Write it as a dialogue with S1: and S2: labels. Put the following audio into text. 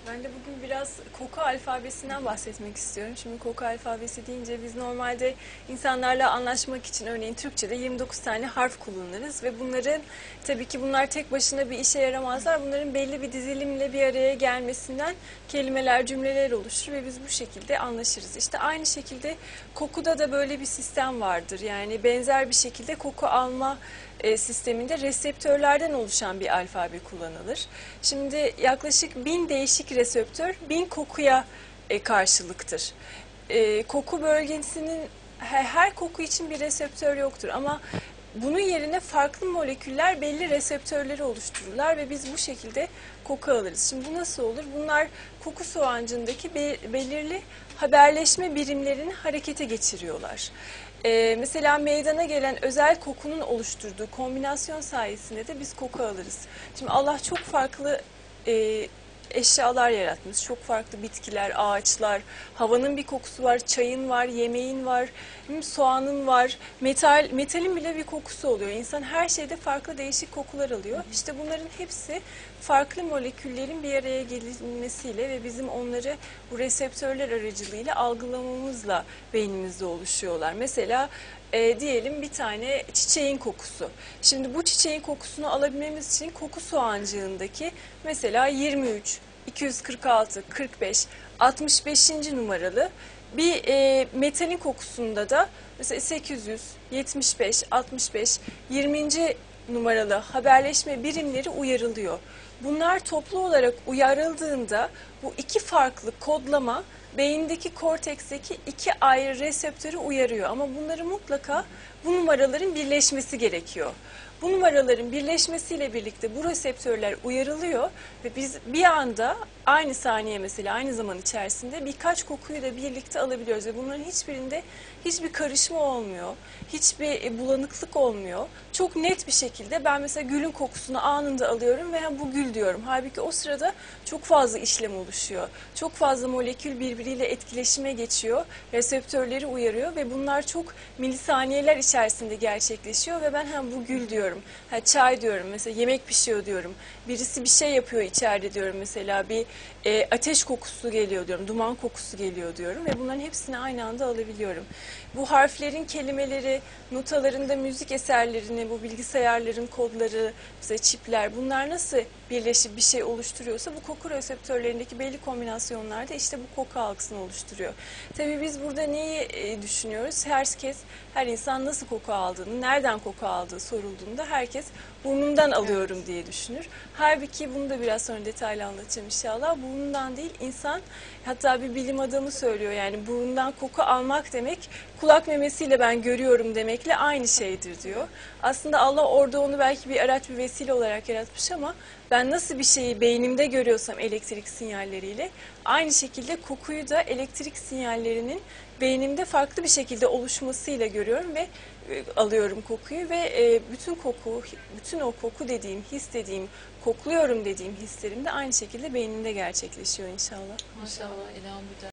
S1: Ben de bugün biraz koku alfabesinden bahsetmek istiyorum. Şimdi koku alfabesi deyince biz normalde insanlarla anlaşmak için örneğin Türkçe'de 29 tane harf kullanırız ve bunların tabii ki bunlar tek başına bir işe yaramazlar. Bunların belli bir dizilimle bir araya gelmesinden kelimeler, cümleler oluşur ve biz bu şekilde anlaşırız. İşte aynı şekilde kokuda da böyle bir sistem vardır. Yani benzer bir şekilde koku alma sisteminde reseptörlerden oluşan bir alfabe kullanılır. Şimdi yaklaşık 1000 değişik reseptör 1000 kokuya karşılıktır. Koku bölgesinin her koku için bir reseptör yoktur ama bunun yerine farklı moleküller belli reseptörleri oluştururlar ve biz bu şekilde koku alırız. Şimdi bu nasıl olur? Bunlar koku soğancındaki belirli haberleşme birimlerini harekete geçiriyorlar. Mesela meydana gelen özel kokunun oluşturduğu kombinasyon sayesinde de biz koku alırız. Şimdi Allah çok farklı eşyalar yaratmış. Çok farklı bitkiler, ağaçlar, havanın bir kokusu var, çayın var, yemeğin var, soğanın var, metalin bile bir kokusu oluyor. İnsan her şeyde farklı değişik kokular alıyor. İşte bunların hepsi farklı moleküllerin bir araya gelmesiyle ve bizim onları bu reseptörler aracılığıyla algılamamızla beynimizde oluşuyorlar. Mesela diyelim bir tane çiçeğin kokusu. Şimdi bu çiçeğin kokusunu alabilmemiz için koku soğancığındaki mesela 23, 246, 45, 65. numaralı bir metalin kokusunda da mesela 800, 75, 65, 20. numaralı haberleşme birimleri uyarılıyor. Bunlar toplu olarak uyarıldığında bu iki farklı kodlama beyindeki korteksteki iki ayrı reseptörü uyarıyor. Ama bunları mutlaka bu numaraların birleşmesi gerekiyor. Bu numaraların birleşmesiyle birlikte bu reseptörler uyarılıyor ve biz bir anda aynı saniye mesela aynı zaman içerisinde birkaç kokuyu da birlikte alabiliyoruz ve bunların hiçbirinde hiçbir karışma olmuyor, hiçbir bulanıklık olmuyor. Çok net bir şekilde ben mesela gülün kokusunu anında alıyorum ve bu gül diyorum. Halbuki o sırada çok fazla işlem oluşuyor. Çok fazla molekül birbiriyle etkileşime geçiyor, reseptörleri uyarıyor ve bunlar çok milisaniyeler içerisinde gerçekleşiyor ve ben bu gül diyorum. Çay diyorum mesela, yemek pişiyor diyorum. Birisi bir şey yapıyor içeride diyorum mesela, bir ateş kokusu geliyor diyorum, duman kokusu geliyor diyorum ve bunların hepsini aynı anda alabiliyorum. Bu harflerin kelimeleri, notalarında müzik eserlerini, bu bilgisayarların kodları, mesela çipler, bunlar nasıl birleşip bir şey oluşturuyorsa bu koku reseptörlerindeki belli kombinasyonlarda işte bu koku algısını oluşturuyor. Tabii biz burada neyi düşünüyoruz? Herkes, her insan nasıl koku aldığını, nereden koku aldığı sorulduğunda herkes burnumdan alıyorum diye düşünür. Halbuki bunu da biraz sonra detaylı anlatacağım inşallah. Burnundan değil, insan, hatta bir bilim adamı söylüyor yani burundan koku almak demek kulak memesiyle ben görüyorum demekle aynı şeydir diyor. Aslında Allah orada onu belki bir araç, bir vesile olarak yaratmış ama ben nasıl bir şeyi beynimde görüyorsam elektrik sinyalleriyle aynı şekilde kokuyu da elektrik sinyallerinin beynimde farklı bir şekilde oluşmasıyla görüyorum ve alıyorum kokuyu ve bütün o koku dediğim, his dediğim, kokluyorum dediğim hislerim de aynı şekilde beynimde gerçekleşiyor inşallah.
S2: Maşallah elhamdülillah.